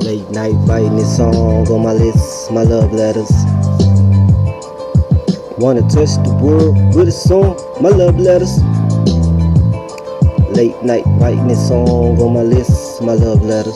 Late night writing this song on my list, my love letters. Wanna touch the world with a song, my love letters. Late night writing this song on my list, my love letters.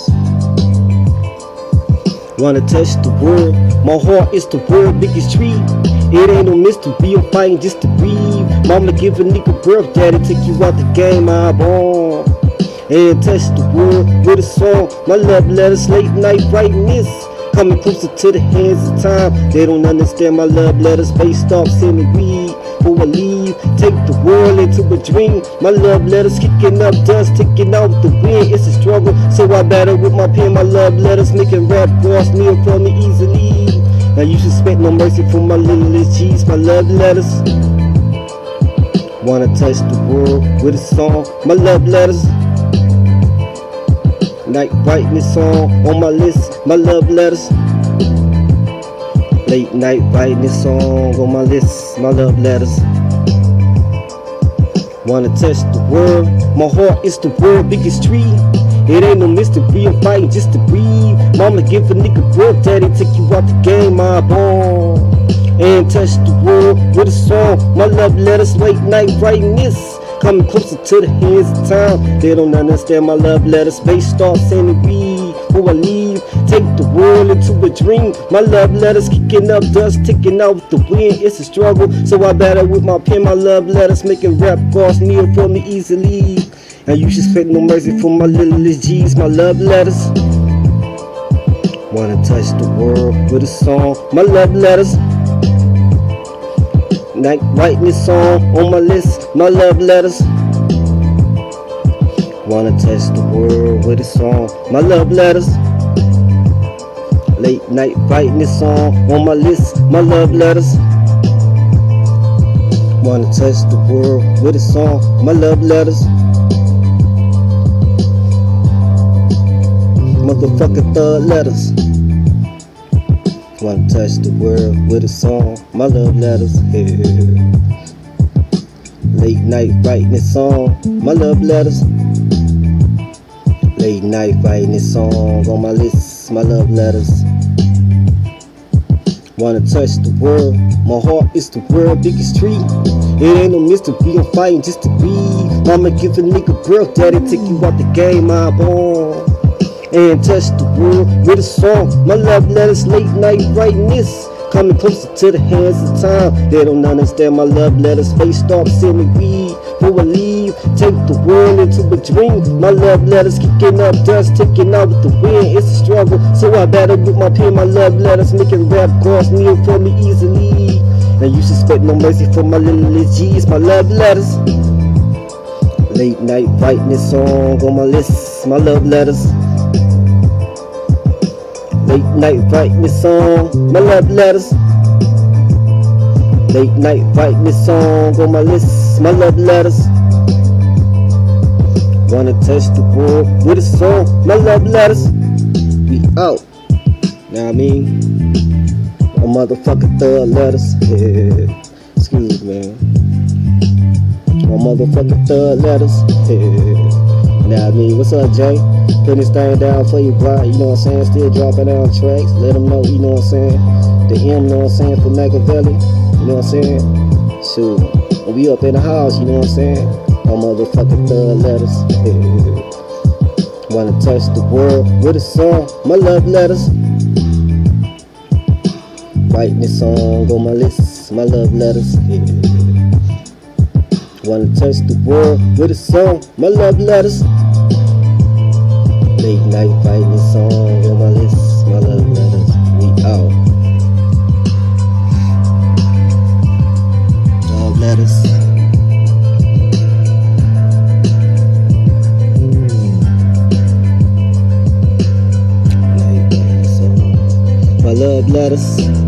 Wanna touch the world, my heart is the world's biggest tree. It ain't no mystery, I'm fighting just to breathe. Mama give a nigga birth, daddy take you out the game, I born. And touch the world with a song, my love letters. Late night writing this, coming closer to the hands of time. They don't understand my love letters, based off sending weed for a leave. Take the world into a dream. My love letters kicking up dust, taking out the wind. It's a struggle, so I battle with my pen. My love letters making rap boss meal for me easily. Now you should expect no mercy from my littlest G's. My love letters. Wanna touch the world with a song, my love letters. Night writing this song on my list, my love letters. Late night writing this song on my list, my love letters. Wanna touch the world, my heart is the world's biggest tree. It ain't no mystery, I'm fighting just to breathe. Mama give a nigga birth, daddy take you out the game, I born. And touch the world with a song, my love letters. Late night writing this, coming closer to the hands of time. They don't understand my love letters, based off sending weed for I leave. Take the world into a dream. My love letters kicking up dust, ticking out the wind. It's a struggle, so I battle with my pen. My love letters making rap cost meal for me easily. And you should expect no mercy from my littlest G's. My love letters. Wanna touch the world with a song, my love letters. Night writing this song on my list, my love letters. Wanna touch the world with a song, my love letters. Late night writing this song on my list, my love letters. Wanna touch the world with a song, my love letters. Motherfucking thug letters. Wanna touch the world with a song, my love letters. Yeah. Late night writing this song, my love letters. Late night writing this song on my list, my love letters. Wanna touch the world, my heart is the world's biggest tree. It ain't no mystery, I'm fighting just to breathe. Mama give a nigga birth, daddy take you out the game, I born. And touch the world with a song, my love letters. Late night writing this, coming closer to the hands of time. They don't understand my love letters, based off sending weed for a leave. Take the world into a dream. My love letters kicking up dust, taking out the wind. It's a struggle, so I battle with my pen. My love letters making rap cost meal for me easily. And you suspect no mercy from my littlest G's. My love letters. Late night writing this song on my list, my love letters. Late night writing this song, my love letters. Late night writing this song on my list, my love letters. Wanna touch the world with a song, my love letters. We out. Now I mean, my motherfucking thug letters. Yeah. Excuse me, man. My motherfucking thug letters. Yeah. Now I mean, what's up, Jay? Putting this thing down for you, bro. You know what I'm saying? Still dropping down tracks. Let them know, you know what I'm saying? The M, you know what I'm saying? For Machiavelli, you know what I'm saying? Shoot, when we up in the house, you know what I'm saying? My motherfucking thug letters. Yeah. Wanna touch the world with a song, my love letters. Writing this song on my list, my love letters. Yeah. Wanna touch the world with a song, my love letters. Late night writing this song on my list, my love letters. We out. Love letters. Night writing this song, my love letters.